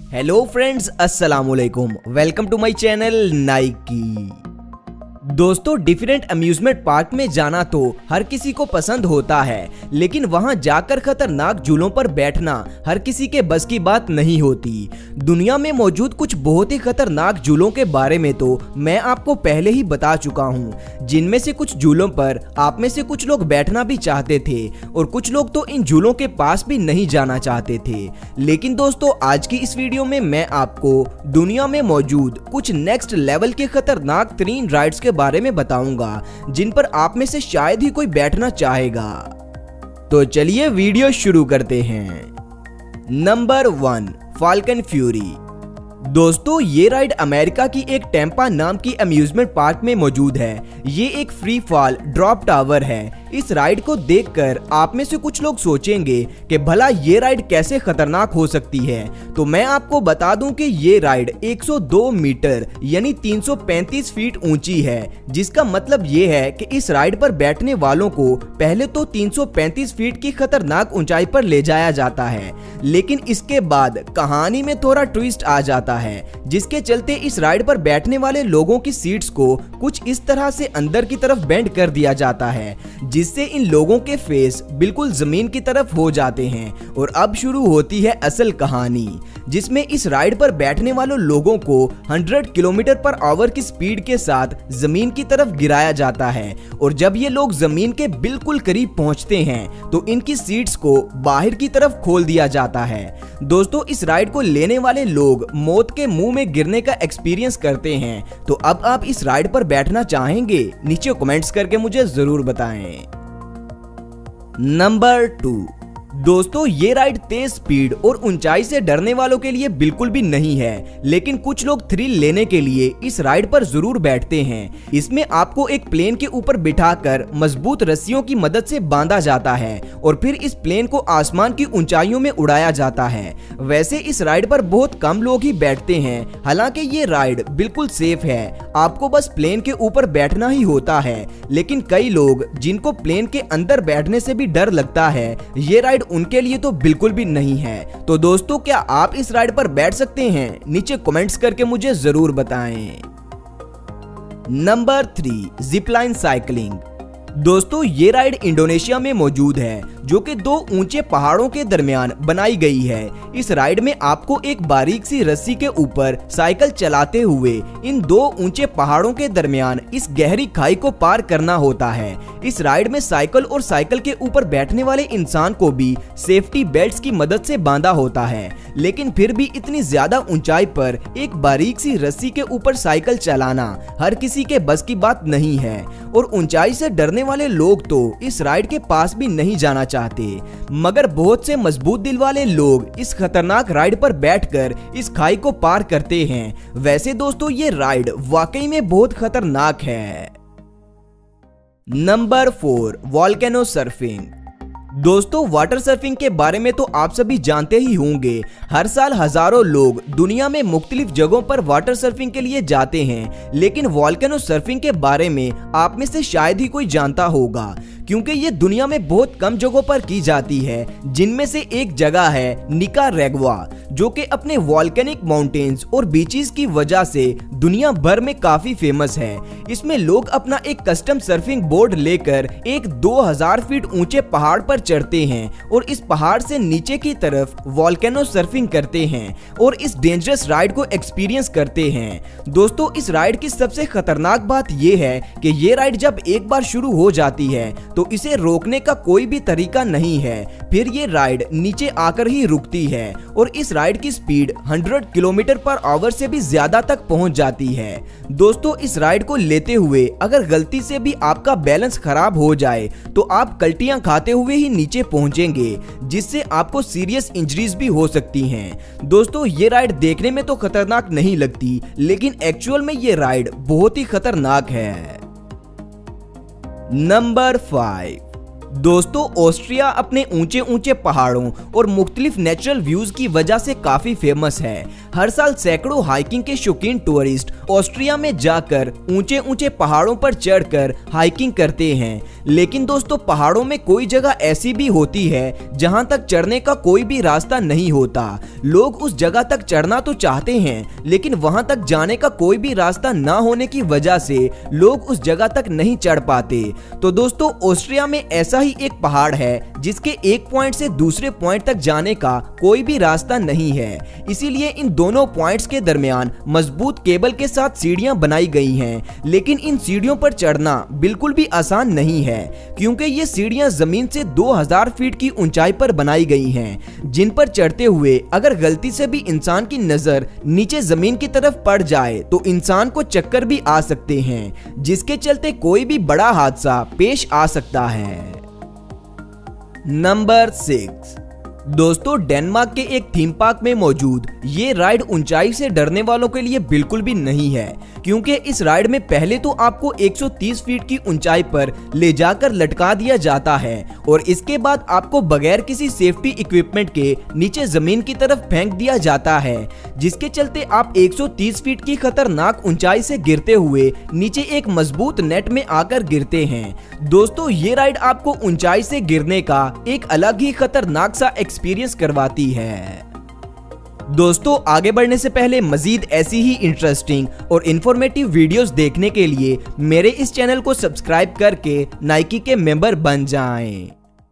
Hello friends, अस्सलाम वालेकुम। Welcome to my channel Nike. दोस्तों, डिफरेंट अम्यूजमेंट पार्क में जाना तो हर किसी को पसंद होता है, लेकिन वहां जाकर खतरनाक झूलों पर बैठना हर किसी के बस की बात नहीं होती। दुनिया में मौजूद कुछ बहुत ही खतरनाक झूलों के बारे में तो मैं आपको पहले ही बता चुका हूं, जिनमें से कुछ झूलों पर आप में से कुछ लोग बैठना भी चाहते थे और कुछ लोग तो इन झूलों के पास भी नहीं जाना चाहते थे। लेकिन दोस्तों, आज की इस वीडियो में मैं आपको दुनिया में मौजूद कुछ नेक्स्ट लेवल के खतरनाक तरीन राइड्स के बारे में बताऊंगा, जिन पर आप में से शायद ही कोई बैठना चाहेगा। तो चलिए वीडियो शुरू करते हैं। Number 1, Falcon Fury. दोस्तों, ये राइड अमेरिका की एक टेम्पा नाम की अम्यूजमेंट पार्क में मौजूद है। ये एक फ्री फॉल ड्रॉप टावर है। इस राइड को देखकर आप में से कुछ लोग सोचेंगे कि भला ये राइड कैसे खतरनाक हो सकती है। तो मैं आपको बता दूं कि ये राइड 102 मीटर यानी 335 फीट ऊंची है, जिसका मतलब ये है कि इस राइड पर बैठने वालों को पहले तो 335 फीट की खतरनाक ऊंचाई पर ले जाया जाता है, लेकिन इसके बाद कहानी में थोड़ा ट्विस्ट आ जाता है, जिसके चलते इस राइड पर बैठने वाले लोगों की सीट्स को कुछ इस तरह से अंदर की तरफ बेंड कर दिया जाता है, जिससे इन लोगों के फेस बिल्कुल जमीन की तरफ हो जाते हैं। और अब शुरू होती है असल कहानी, जिसमें इस राइड पर बैठने वालों लोगों को 100 किलोमीटर पर आवर की स्पीड के साथ जमीन की तरफ गिराया जाता है। और जब ये लोग जमीन के बिल्कुल करीब पहुंचते हैं तो इनकी सीट्स को बाहर की तरफ खोल दिया जाता है। दोस्तों, इस राइड को लेने वाले लोग मौत के मुंह में गिरने का एक्सपीरियंस करते हैं। तो अब आप इस राइड पर बैठना चाहेंगे? नीचे कमेंट्स करके मुझे जरूर बताएं। नंबर 2, दोस्तों, ये राइड तेज स्पीड और ऊंचाई से डरने वालों के लिए बिल्कुल भी नहीं है, लेकिन कुछ लोग थ्रिल लेने के लिए इस राइड पर जरूर बैठते हैं। इसमें आपको एक प्लेन के ऊपर बिठाकर मजबूत रस्सियों की मदद से बांधा जाता है और फिर इस प्लेन को आसमान की ऊंचाइयों में उड़ाया जाता है। वैसे इस राइड पर बहुत कम लोग ही बैठते हैं, हालांकि ये राइड बिल्कुल सेफ है। आपको बस प्लेन के ऊपर बैठना ही होता है, लेकिन कई लोग जिनको प्लेन के अंदर बैठने से भी डर लगता है, ये राइड उनके लिए तो बिल्कुल भी नहीं है। तो दोस्तों, क्या आप इस राइड पर बैठ सकते हैं? नीचे कमेंट्स करके मुझे जरूर बताएं। Number 3, zipline cycling. दोस्तों, ये राइड इंडोनेशिया में मौजूद है, जो कि 2 ऊंचे पहाड़ों के दरमियान बनाई गई है। इस राइड में आपको एक बारीक सी रस्सी के ऊपर साइकिल चलाते हुए इन 2 ऊंचे पहाड़ों के दरमियान इस गहरी खाई को पार करना होता है। इस राइड में साइकिल और साइकिल के ऊपर बैठने वाले इंसान को भी सेफ्टी बेल्ट्स की मदद से बांधा होता है, लेकिन फिर भी इतनी ज्यादा ऊंचाई पर एक बारीक सी रस्सी के ऊपर साइकिल चलाना हर किसी के बस की बात नहीं है। और ऊंचाई से डरने वाले लोग तो इस राइड के पास भी नहीं जाना चाहते, मगर बहुत से मजबूत दिल वाले लोग इस खतरनाक राइड पर बैठकर इस खाई को पार करते हैं। वैसे दोस्तों, ये राइड वाकई में बहुत खतरनाक है। Number 4, volcano surfing. दोस्तों, वाटर सर्फिंग के बारे में तो आप सभी जानते ही होंगे। हर साल हजारों लोग दुनिया में मुख्तलिफ जगहों पर वाटर सर्फिंग के लिए जाते हैं, लेकिन वोल्केनो सर्फिंग के बारे में आप में से शायद ही कोई जानता होगा, क्योंकि ये दुनिया में बहुत कम जगहों पर की जाती है, जिनमें से एक जगह है निकाराग्वा, जो कि अपने वॉल्केनिक माउंटेन्स और बीचेस की वजह से दुनिया भर में काफी फेमस है। इसमें लोग अपना एक कस्टम सर्फिंग बोर्ड लेकर एक 2000 फीट ऊंचे पहाड़ पर चढ़ते हैं और इस पहाड़ से नीचे की तरफ वॉल्केनो सर्फिंग करते हैं और इस डेंजरस राइड को एक्सपीरियंस करते हैं। दोस्तों, इस राइड की सबसे खतरनाक बात यह है कि ये राइड जब एक बार शुरू हो जाती है तो इसे रोकने का कोई भी तरीका नहीं है। फिर ये राइड नीचे आकर ही रुकती है और इस राइड की स्पीड 100 किलोमीटर पर आवर से भी ज्यादा तक पहुंच जाती है। दोस्तों, इस राइड को लेते हुए अगर गलती से भी आपका बैलेंस खराब हो जाए तो आप कल्टियां खाते हुए ही नीचे पहुंचेंगे, जिससे आपको सीरियस इंजरीज भी हो सकती हैं। दोस्तों, ये राइड देखने में तो खतरनाक नहीं लगती, लेकिन एक्चुअल में ये राइड बहुत ही खतरनाक है। नंबर 5, दोस्तों ऑस्ट्रिया अपने ऊंचे ऊंचे पहाड़ों और मुख्तलिफ नेचुरल व्यूज की वजह से काफी फेमस है। हर साल सैकड़ों हाइकिंग के शौकीन टूरिस्ट ऑस्ट्रिया में जाकर ऊंचे ऊंचे पहाड़ों पर चढ़कर हाइकिंग करते हैं। लेकिन दोस्तों पहाड़ों में कोई जगह ऐसी भी होती है जहां तक चढ़ने का कोई भी रास्ता नहीं होता। लोग उस जगह तक चढ़ना तो चाहते हैं लेकिन वहां तक जाने का कोई भी रास्ता ना होने की वजह से लोग उस जगह तक नहीं चढ़ पाते। तो दोस्तों ऑस्ट्रिया में ऐसा ही एक पहाड़ है जिसके एक पॉइंट से दूसरे पॉइंट तक जाने का कोई भी रास्ता नहीं है। इसीलिए इन दोनों पॉइंट्स के दरमियान मजबूत केबल के साथ सीढ़ियां बनाई गई हैं। लेकिन इन सीढ़ियों पर चढ़ना बिल्कुल भी आसान नहीं है क्योंकि ये सीढ़ियां जमीन से 2000 फीट की ऊंचाई पर बनाई गई हैं, जिन पर चढ़ते हुए अगर गलती से भी इंसान की नजर नीचे जमीन की तरफ पड़ जाए तो इंसान को चक्कर भी आ सकते हैं, जिसके चलते कोई भी बड़ा हादसा पेश आ सकता है। नंबर 6। दोस्तों डेनमार्क के एक थीम पार्क में मौजूद ये राइड ऊंचाई से डरने वालों के लिए बिल्कुल भी नहीं है, क्योंकि इस राइड में पहले तो आपको 130 फीट की ऊंचाई पर ले जाकर लटका दिया जाता है और इसके बाद आपको बगैर किसी सेफ्टी इक्विपमेंट के नीचे जमीन की तरफ फेंक दिया जाता है, जिसके चलते आप 130 फीट की खतरनाक ऊंचाई से गिरते हुए नीचे एक मजबूत नेट में आकर गिरते हैं। दोस्तों ये राइड आपको ऊंचाई से गिरने का एक अलग ही खतरनाक सा एक्सपीरियंस करवाती है। दोस्तों आगे बढ़ने से पहले मजीद ऐसी ही इंटरेस्टिंग और इंफॉर्मेटिव वीडियोस देखने के लिए मेरे इस चैनल को सब्सक्राइब करके नाइकी के मेंबर बन जाएं।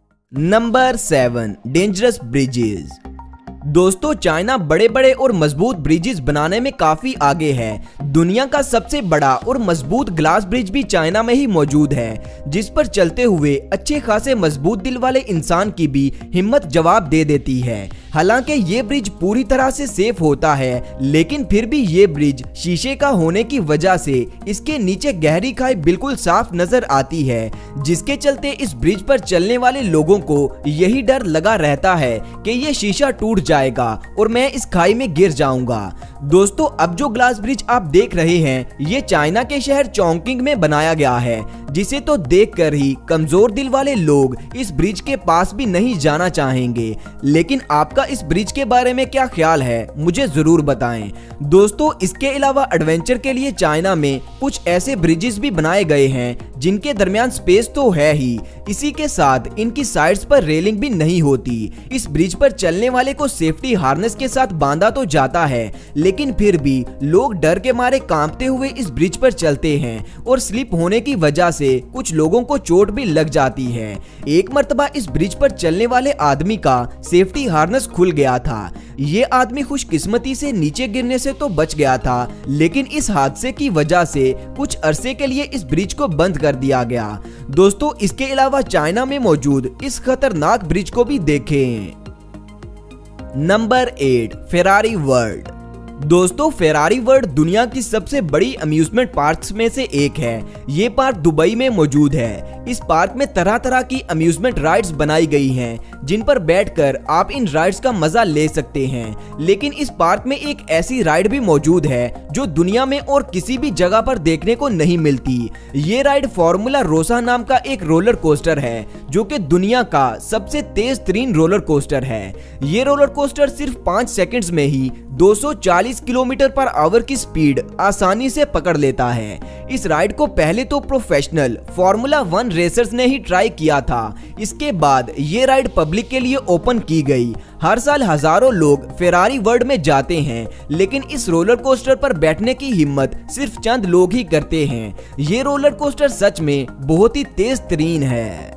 नंबर 7। Dangerous bridges. दोस्तों चाइना बड़े बड़े और मजबूत ब्रिजेस बनाने में काफी आगे है। दुनिया का सबसे बड़ा और मजबूत ग्लास ब्रिज भी चाइना में ही मौजूद है, जिस पर चलते हुए अच्छे खासे मजबूत दिल वाले इंसान की भी हिम्मत जवाब दे देती है। हालांकि ये ब्रिज पूरी तरह से सेफ होता है, लेकिन फिर भी ये ब्रिज शीशे का होने की वजह से इसके नीचे गहरी खाई बिल्कुल साफ नजर आती है, जिसके चलते इस ब्रिज पर चलने वाले लोगों को यही डर लगा रहता है कि ये शीशा टूट जाएगा और मैं इस खाई में गिर जाऊंगा। दोस्तों अब जो ग्लास ब्रिज आप देख रहे हैं ये चाइना के शहर चोंगकिंग में बनाया गया है, जिसे तो देखकर ही कमजोर दिल वाले लोग इस ब्रिज के पास भी नहीं जाना चाहेंगे। लेकिन आपका इस ब्रिज के बारे में क्या ख्याल है मुझे जरूर बताएं। दोस्तों इसके अलावा एडवेंचर के लिए चाइना में कुछ ऐसे ब्रिजेस भी बनाए गए हैं जिनके दरमियान स्पेस तो है ही, इसी के साथ इनकी साइड्स पर रेलिंग भी नहीं होती। इस ब्रिज पर चलने वाले को सेफ्टी हार्नेस के साथ बांधा तो जाता है, लेकिन फिर भी लोग डर के मारे कांपते हुए इस ब्रिज पर चलते हैं और स्लिप होने की वजह से कुछ लोगों को चोट भी लग जाती है। एक मर्तबा इस ब्रिज पर चलने वाले आदमी का सेफ्टी हार्नेस खुल गया था। ये आदमी खुशकिस्मती से नीचे गिरने से तो बच गया था, लेकिन इस हादसे की वजह से कुछ अरसे के लिए इस ब्रिज को बंद कर दिया गया। दोस्तों इसके अलावा चाइना में मौजूद इस खतरनाक ब्रिज को भी देखें। नंबर 8। Ferrari world. दोस्तों फेरारी वर्ल्ड दुनिया की सबसे बड़ी अम्यूजमेंट पार्क्स में से एक है। ये पार्क दुबई में मौजूद है। इस पार्क में तरह तरह की अम्यूजमेंट राइड्स बनाई गई हैं, जिन पर बैठकर आप इन राइड्स का मजा ले सकते हैं। लेकिन इस पार्क में एक ऐसी राइड भी मौजूद है जो दुनिया में और किसी भी जगह पर देखने को नहीं मिलती। ये राइड फॉर्मूला रोसा नाम का एक रोलर कोस्टर है, जो कि दुनिया का सबसे तेज तरीन रोलर कोस्टर है। ये रोलर कोस्टर सिर्फ 5 सेकंड्स में ही 240 किलोमीटर पर आवर की स्पीड आसानी से पकड़ लेता है। इस राइड को पहले तो प्रोफेशनल फॉर्मूला 1 रेसर्स ने ही ट्राई किया था। इसके बाद ये राइड पब्लिक के लिए ओपन की गई। हर साल हजारों लोग फेरारी वर्ल्ड में जाते हैं, लेकिन इस रोलर कोस्टर पर बैठने की हिम्मत सिर्फ चंद लोग ही करते हैं। ये रोलर कोस्टर सच में बहुत ही तेज तरीन है।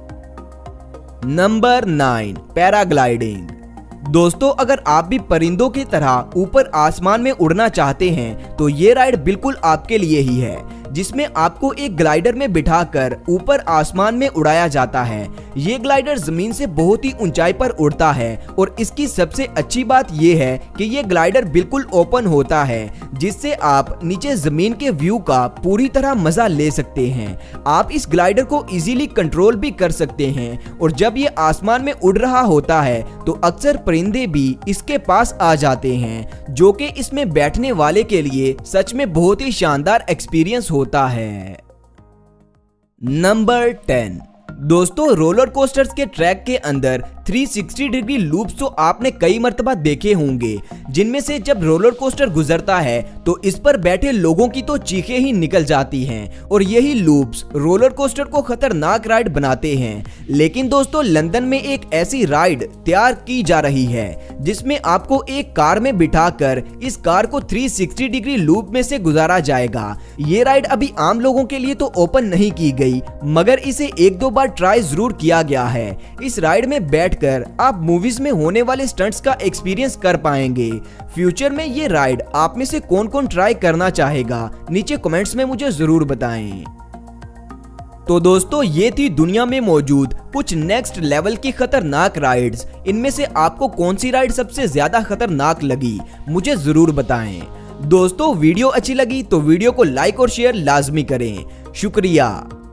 नंबर 9। पैराग्लाइडिंग। दोस्तों अगर आप भी परिंदों की तरह ऊपर आसमान में उड़ना चाहते हैं तो ये राइड बिल्कुल आपके लिए ही है, जिसमें आपको एक ग्लाइडर में बिठाकर ऊपर आसमान में उड़ाया जाता है। ये ग्लाइडर जमीन से बहुत ही ऊंचाई पर उड़ता है और इसकी सबसे अच्छी बात यह है कि ये ग्लाइडर बिल्कुल ओपन होता है, जिससे आप नीचे जमीन के व्यू का पूरी तरह मजा ले सकते हैं। आप इस ग्लाइडर को इजीली कंट्रोल भी कर सकते हैं और जब ये आसमान में उड़ रहा होता है तो अक्सर परिंदे भी इसके पास आ जाते हैं, जो कि इसमें बैठने वाले के लिए सच में बहुत ही शानदार एक्सपीरियंस होता है। नंबर 10। दोस्तों रोलर कोस्टर्स के ट्रैक के अंदर 360 डिग्री लूप्स तो आपने कई मर्तबा देखे होंगे, जिनमें से जब रोलर कोस्टर गुजरता है तो इस पर बैठे लोगों की तो चीखें ही निकल जाती हैं और यही लूप्स रोलर कोस्टर को खतरनाक राइड बनाते हैं। लेकिन दोस्तों लंदन में एक ऐसी राइड तैयार की जा रही है जिसमें आपको एक कार में बिठाकर इस कार को 360 डिग्री लूप में से गुजारा जाएगा। ये राइड अभी आम लोगों के लिए तो ओपन नहीं की गई, मगर इसे एक दो बार ट्राई जरूर किया गया है। इस राइड में बैठकर आप मूवीज में होने वाले स्टंट्स का एक्सपीरियंस कर पाएंगे। फ्यूचर में ये राइड आप में से कौन कौन ट्राई करना चाहेगा, नीचे कमेंट्स में मुझे जरूर बताएं। तो दोस्तों ये थी दुनिया में मौजूद कुछ नेक्स्ट लेवल की खतरनाक राइड्स। इनमें से आपको कौन सी राइड सबसे ज्यादा खतरनाक लगी, मुझे जरूर बताएं। दोस्तों वीडियो अच्छी लगी तो वीडियो को लाइक और शेयर लाजमी करें। शुक्रिया।